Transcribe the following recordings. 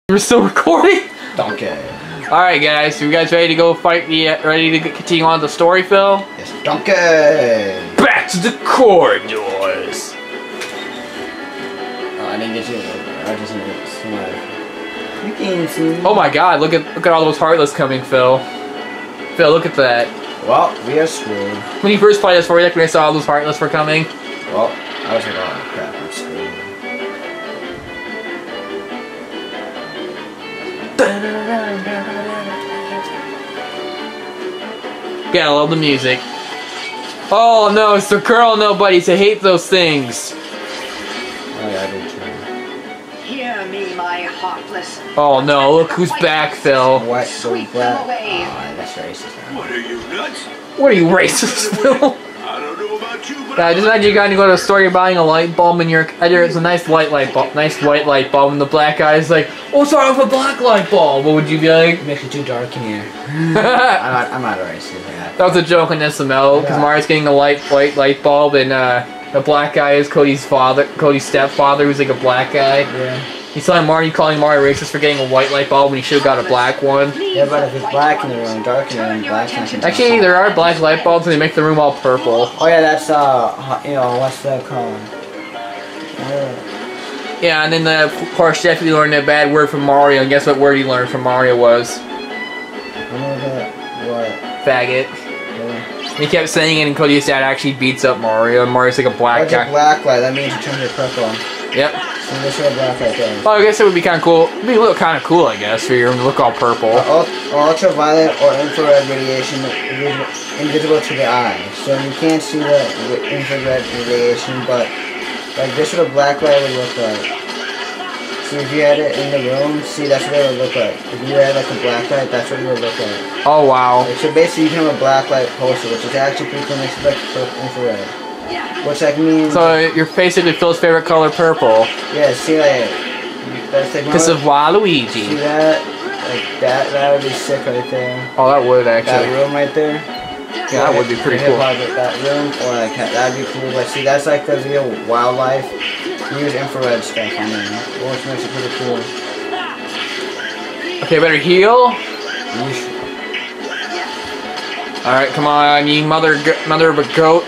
We're still recording? Donkey. Alright guys, so you guys ready to go fight the, ready to continue on the story, Phil? Yes, donkey! Back to the corridors! Oh, I didn't get you. I just need somebody. You can see. Oh my god, look at all those Heartless coming, Phil. Phil, look at that. Well, we are screwed. When you first played this story deck, when I saw all those Heartless were coming. Well, I was like, oh crap, I'm screwed. Yeah, I love the music. Oh no, it's the girl nobodies. I hate those things. Oh yeah, I did too. Hear me, my heartless. Oh no, look who's back, Phil. What? Sweep them away. Oh, that's racist. What are you, nuts? What are you, racist, Phil? I don't know about you, but Yeah, just imagine you going to go to a store, you're buying a light bulb, and it's a nice white light bulb, and the black guy's like, oh, sorry, with a black light bulb. What would you be like? It makes it too dark in here. That I'm not a racist. Yeah. was a joke on SML, because Yeah. Mario's getting a white light bulb, and the black guy is Cody's stepfather, who's like a black guy. Yeah. He's calling Mario racist for getting a white light bulb when he should have got a black one. Yeah, but if it's black in the room, dark in the room, black's not gonna Actually, there are black light bulbs, and they make the room all purple. Oh yeah, that's you know, what's that called? Yeah, and then of course Jeffy learned a bad word from Mario, and guess what word he learned from Mario was? What? Faggot. Yeah. He kept saying it, and Cody's dad actually beats up Mario, and Mario's like a black What's a guy. black light? That means it turns it purple. Yep. So this is a black light there. Well, I guess it would be kind of cool. It'd be a little kind of cool, I guess, for your room to look all purple. Ultraviolet or infrared radiation invisible to the eye. So you can't see the infrared radiation, but like this is what a black light would look like. So if you had it in the room, see that's what it would look like. If you had like a black light, that's what it would look like. Oh, wow. Like, so basically you can have a black light poster, which is actually pretty cool, makes it like infrared. Which like means... So you're basically Phil's favorite color, purple. Yeah, see like... That's like... Because of See Waluigi. that? Like that would be sick right there. Oh, that would That actually. room right there. Yeah, that would be pretty cool. That room, or like that'd be cool. But see, that's like the real wildlife. You use infrared stuff on there, which makes it pretty cool. Okay, better heal. Yeesh. Alright, come on, you mother of a goat.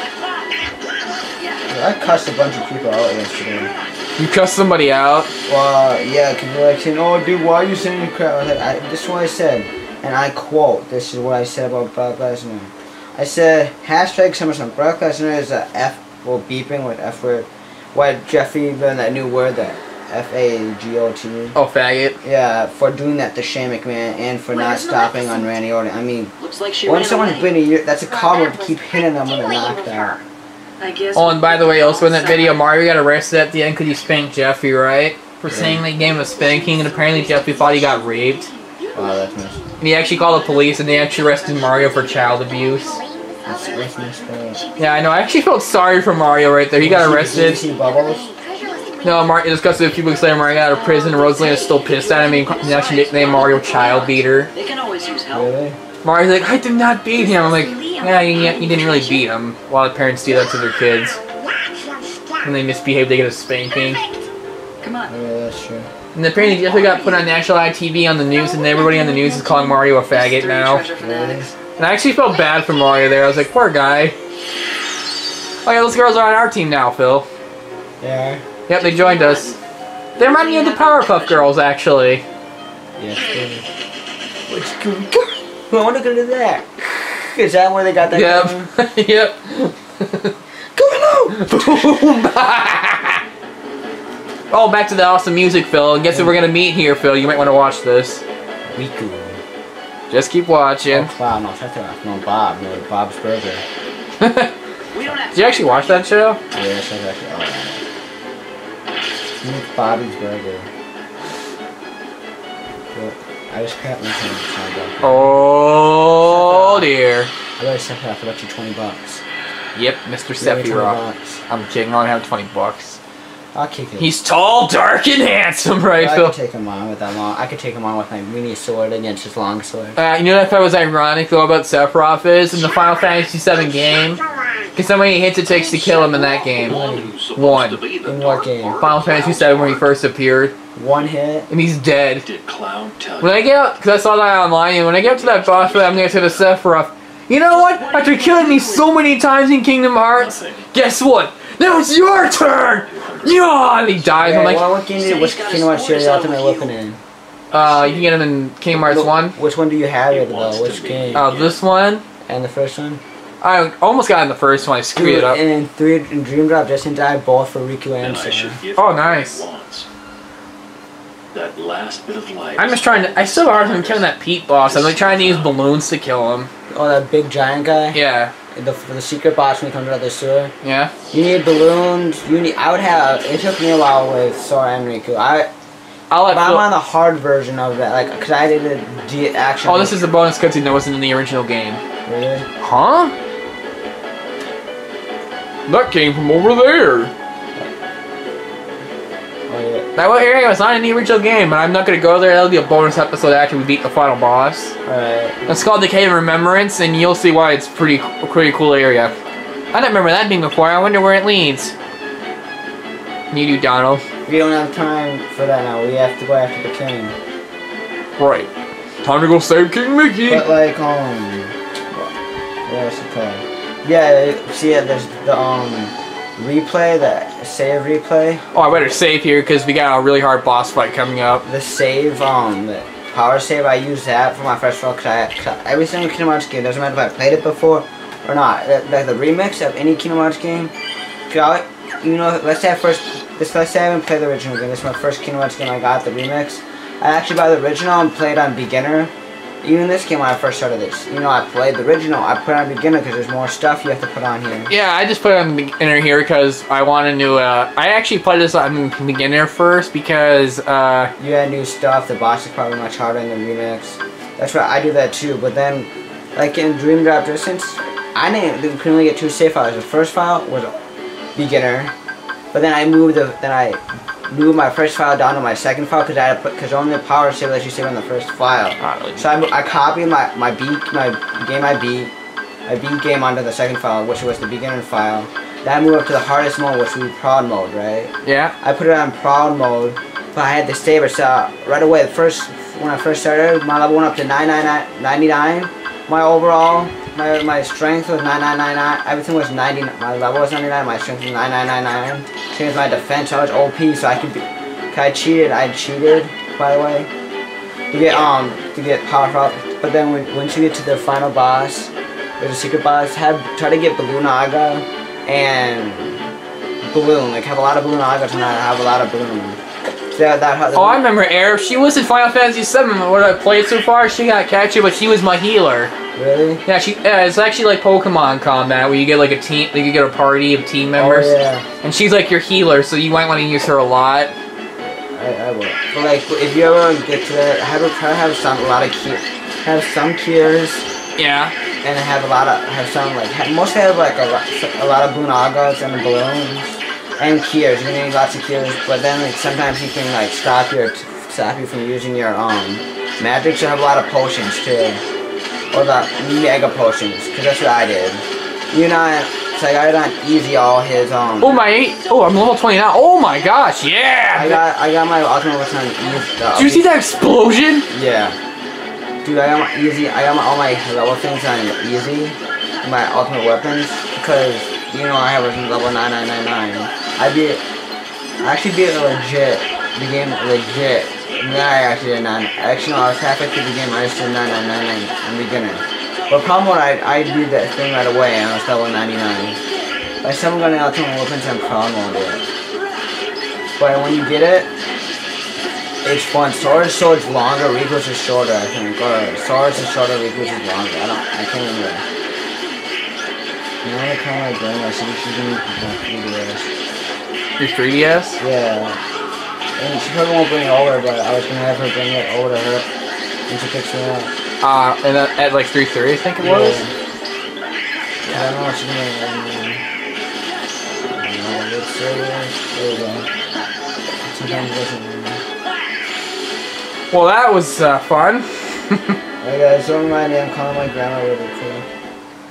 I cussed a bunch of people out yesterday. You cuss somebody out. Well, yeah, cause they're like saying, "Oh, dude, why are you saying crap?" I was like, "This is what I said," and I quote, "This is what I said about Brock Lesnar." I said, #SummerSlam. Brock Lesnar is a beeping with F word. What Jeffy learned that new word, that F-A-G-O-T. Oh, faggot. Yeah, for doing that to Shane McMahon and for not stopping on Randy Orton. I mean, Looks like she when ran someone's away. been a year, that's a compliment to keep hitting them when they're knocked out. I guess Oh, and by the way, also in that video, Mario got arrested at the end because he spanked Jeffy, right? For saying they gave him a spanking, and apparently Jeffy thought he got raped. Wow, that's nice. And he actually called the police, and they actually arrested Mario for child abuse. That's nice. Yeah, I know. I actually felt sorry for Mario right there. He got arrested. Did you see Bubbles? No, Mario discussed it a few weeks later. Mario got out of prison, and Rosalina's still pissed at him. He actually nicknamed Mario Child Beater. They can always use help. Really? Mario's like, I did not beat him. I'm like, yeah, you didn't really beat him. A lot of parents do that to their kids. When they misbehave, they get a spanking. Come on. Yeah, that's true. And apparently Jeffy got put on national TV on the news, and everybody on the news is calling Mario a faggot Mystery now. treasure fanatics. And I actually felt bad for Mario there. I was like, poor guy. Oh yeah, those girls are on our team now, Phil. Yeah. Yep, they joined us. They remind me of the Powerpuff Girls, actually. Yes, baby. What's going on? I want to go to that. Is that where they got that? Yep. Yep. Going on! Oh, back to the awesome music, Phil. And guess who we're gonna meet here, Phil? You might want to watch this. Riku. Just keep watching. Oh, wow, no, shut that. No, Bob. No, Bob's Burger. We don't have Did you actually watch that show? Yeah, shut that. Oh, Meet Bobby's Burger. Well, I just crap myself. Oh dear. I better set that for about you $20. Yep, Mr. Give me Sephiroth. $20. I'm kidding. I don't have $20. I'll kick it. He's tall, dark, and handsome, right, I Phil? could take him on with that long. I could take him on with my mini sword against his long sword. You know that part was ironic though about Sephiroth is in the Final Fantasy VII game? Because somebody hits it takes to kill him in that game. One who's supposed One. to be the In what dark game? part. Final Fantasy VII when he first appeared. One hit. and he's dead. Did Clown tell When I get out, because I saw that online, and when I get up to that boss fight, I'm gonna say to Sephiroth, you know what? After killing me so many times in Kingdom Hearts, guess what? Now it's your turn! Yeah! And he dies. I'm like, what game did which Kingdom Hearts share your ultimate weapon in? you can get him in Kingdom Hearts 1. Which one do you have it though? Which game? This one. And the first one? I almost got in the first one. I screwed it up. And in 3 in Dream Drop, Justin died both for Riku and I Sora. should give Oh, you nice. what it wants. That last bit of light. I'm just trying to. I still have a hard time killing that Pete boss. I'm like trying to use balloons to kill him. Oh, that big giant guy? Yeah. For the secret boss when he comes out of the sewer. Yeah. You need balloons. I would have. It took me a while with Sora and Riku. I'll let But I'm Phil- on the hard version of that, like, cause I did a action. Oh, this is a bonus cutscene that wasn't in the original game. Really? Huh? That came from over there. Oh yeah. That area was not in the original game, but I'm not gonna go there. That'll be a bonus episode after we beat the final boss. Alright. It's called the Cave of Remembrance, and you'll see why it's pretty cool area. I don't remember that being before. I wonder where it leads. You do, Donald. We don't have time for that now. We have to go after the king. Right. Time to go save King Mickey. But like what else it called? Yeah. See, there's the replay, the save replay. Oh, I better save here because we got a really hard boss fight coming up. The save, the power save. I use that for my first roll because every single Kingdom Hearts game, doesn't matter if I played it before or not. Like the remix of any Kingdom Hearts game. You know, let's say let's say I haven't played the original game. This is my first Kingdom Hearts game I got, the remix. I actually bought the original and played on beginner. Even this game when I first started this. You know, I played the original, I put it on beginner because there's more stuff you have to put on here. Yeah, I just put it on beginner here because I wanted to, I actually played this on beginner first because, You had new stuff, the boss is probably much harder in the remix. That's right, I do that too, but then, like in Dream Drop Distance, couldn't only get 2 save files. The first file was beginner, but then I moved my first file down to my second file because only the power save lets you save on the first file. So I copied my beat game onto the second file, which was the beginner file. Then I moved up to the hardest mode, which would be proud mode, right? Yeah. I put it on proud mode, but I had the saver, so right away, when I first started, my level went up to 99. My overall, my strength was 9999. Everything was 90. My level was 99. My strength was 9999. Same as my defense. I was OP, so I could be. I cheated, by the way, to get powerful. But then once you get to the final boss, there's a secret boss. Try to get Balloon Aga and Balloon. Like have a lot of Balloon Aga tonight. Have a lot of Balloon. Oh, I remember Air. She was in Final Fantasy VII. What I played so far, she got catchy, but she was my healer. Really? Yeah, it's actually like Pokemon combat, where you get like a team, you get a party of team members. Oh, yeah. And she's like your healer, so you might want to use her a lot. I will. But like, if you ever get to that, try to have some cures. Yeah. And mostly have like a lot of Boonagas and balloons and cures. You need lots of cures, but then like sometimes you can like stop you from using your magic. So have a lot of potions too, or the mega potions, because that's what I did. So I got it on easy all his Oh I'm level 20 now. Oh my gosh, yeah. I got my ultimate weapon on easy. Did you see that explosion? Yeah. Dude, I got all my level things on easy, my ultimate weapons, because, I have a level 9999. I actually beat it legit, the game legit, and then I actually did 9, actually no, I was halfway through the game, I just did 9999 on beginner. But problem was, I did that thing right away, and I was level 99. Like, someone got an ultimate weapons and problem on it. But when you get it, it's fun. Swords longer, Riku's is shorter, I think. Or Swords is shorter, Riku's is longer. I can't remember. I kind of like going my she's gonna use my 3DS. Your 3DS? Yeah. And she probably won't bring it over, but I was gonna have her bring it over to her when she picks me up. And at like 3:30, I think it was? Yeah, I don't know what she's gonna let's see. There we go. Sometimes it doesn't. Well, that was fun. Hey guys, don't remind me, I'm calling my grandma really cool.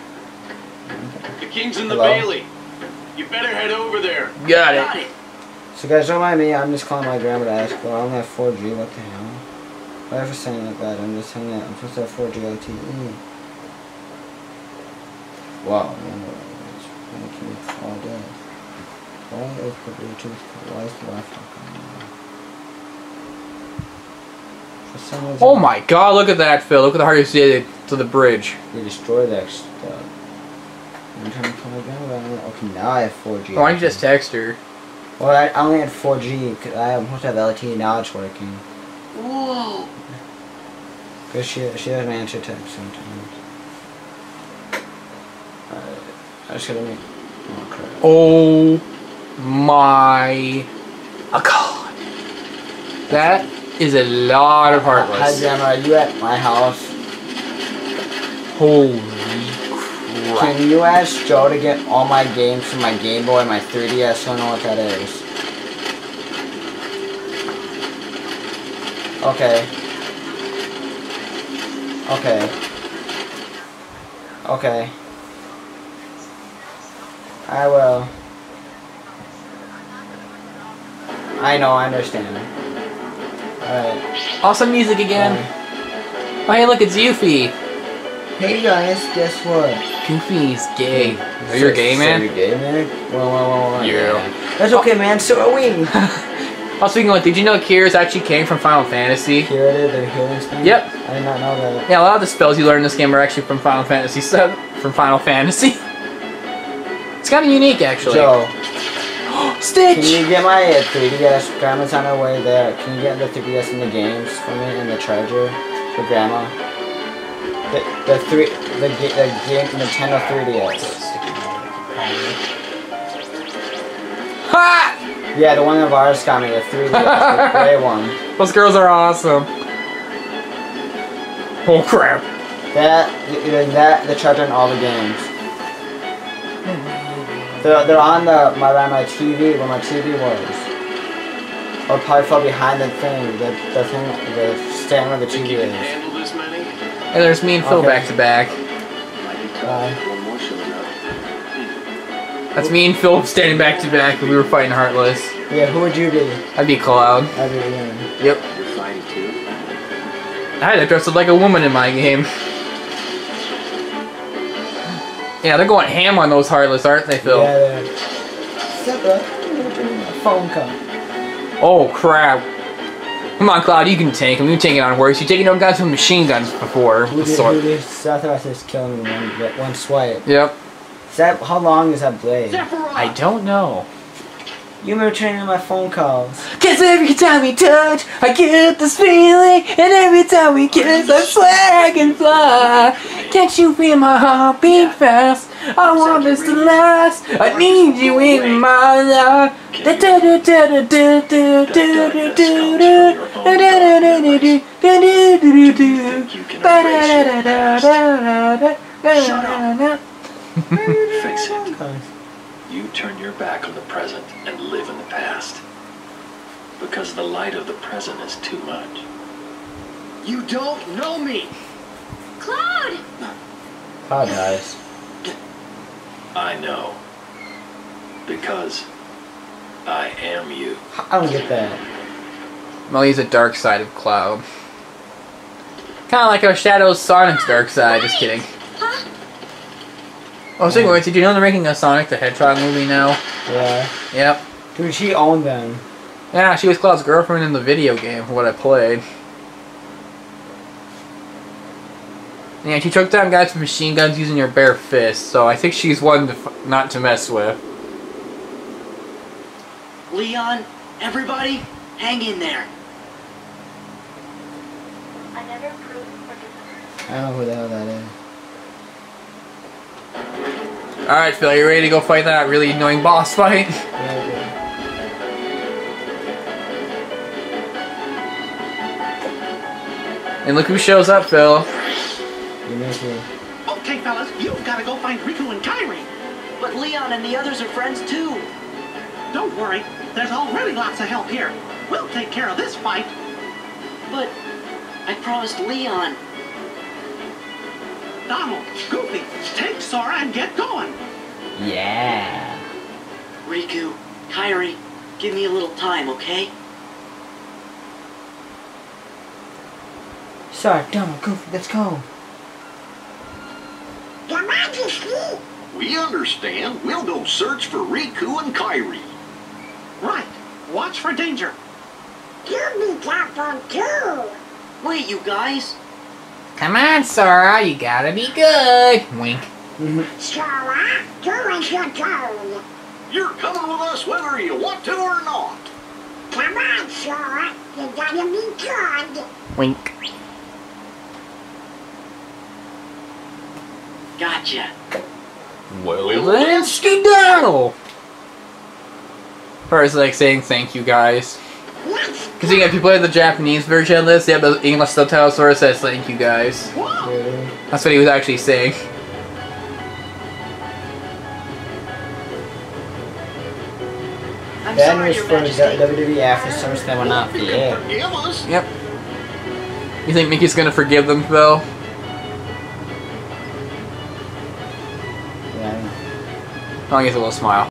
The king's in the Hello? Bailey. You better head over there. Got Got it. it. So guys, don't mind me. I'm just calling my grandma to ask. Well, I only have 4G. What the hell? Why for saying like that? I'm just saying that I'm supposed to have 4G LTE. Wow. It's making all day. Why is the Bluetooth? Why is the Wi-Fi coming on? For some reason, Oh my god, look at that, Phil. Look at the heart you did to the bridge. we destroyed that stuff. I'm trying to call my grandma. Okay, now I have 4G. Why don't you just text her? Well, I only had 4G because I'm supposed to have LTE. Now it's working. Whoa. Because she doesn't answer text sometimes. I just gotta make. Oh crap. Oh my god. That is a lot of Hi Heartless. Grandma, are you at my house? Holy crap. Can you ask Joe to get all my games from my Game Boy and my 3DS? I don't know what that is. Okay. Okay. Okay. I will. I know, I understand. Alright. Awesome music again. Oh hey look, it's Yuffie. Hey guys, guess what? Goofy's gay. Are you a gay man? So you're gay, man? Well. Yeah. That's okay, man. So are we. Oh, speaking of, did you know Kira's actually came from Final Fantasy? Kira did the healing spell? Yep. I did not know that. Yeah, a lot of the spells you learn in this game are actually from Final Fantasy. From Final Fantasy. It's kind of unique, actually. Joe, Stitch! can you get my 3DS? Grandma's on her way there. Can you get the 3DS in the games for me and the charger for Grandma? The Nintendo 3DS. Ha! Yeah, the one that Vars got me, the 3DS, the gray one. Those girls are awesome. Oh crap. The charger and all the games. They're on my TV, where my TV was. Or probably fell behind the thing, the stand where the Think TV you can is. handle this many? Hey, there's me and Phil Okay. back to back. Mighty tough. Bye. One more should enough. That's me and Phil standing back to back when we were fighting Heartless. Yeah, who would you be? I'd be Cloud. I'd be Ian. Yep. You're fighting too? I had to dress up like a woman in my game. Yeah, they're going ham on those Heartless, aren't they, Phil? Yeah, they're... What's up, a phone call. Oh crap. Come on, Cloud, you can tank him. You tank it on worse. You taken on guys with machine guns before. Who did South just killing me one swipe? Yep. Is that, how long is that blade? I don't know. You were returning my phone calls. Cause every time we touch, I get this feeling. And every time we kiss, I swear I can fly. Can't you feel my heart beat fast? I want this to last. I need you in my life. Face it. You turn your back on the present and live in the past. Because the light of the present is too much. You don't know me! Cloud! Cloud dies. I know. Because I am you. I don't get that. Well, he's a dark side of Cloud. Kind of like our Shadow Sonic's dark side. Just kidding. Huh? Oh, so anyway, did you know they're making a Sonic the Hedgehog movie now? Yeah. Yep. Dude, she owned them. Yeah, she was Cloud's girlfriend in the video game for what I played. Yeah, she took down guys with machine guns using her bare fists, so I think she's one to not to mess with. Leon, everybody, hang in there. I don't know who the hell that is. Alright, Phil, you ready to go fight that really annoying boss fight? And look who shows up, Phil. You miss me. Okay, fellas, you've got to go find Riku and Kairi. But Leon and the others are friends too. Don't worry, there's already lots of help here. We'll take care of this fight. But I promised Leon. Donald, Goofy, take Sora and get going. Yeah. Riku, Kairi, Give me a little time, okay? Sorry, Donald, Goofy, let's go. Your Majesty. We understand. We'll go search for Riku and Kairi. Right. Watch for danger. You be careful too. Wait, you guys. Come on, Sora, you gotta be good. Wink. Sora, do as you're told. You're coming with us whether you want to or not. Come on, Sora. You gotta be good. Wink. Gotcha. Well then, skedaddle! First, like saying thank you guys. Let's Because you know, if you play the Japanese version of this, they have the English subtitle sort of says thank you guys. Really? That's what he was actually saying. I'm That sorry, was Your for Majesty. WWE after SummerSlam went off the air. Forgive us. Yep. You think Mickey's gonna forgive them though? Yeah. Oh, he has a little smile.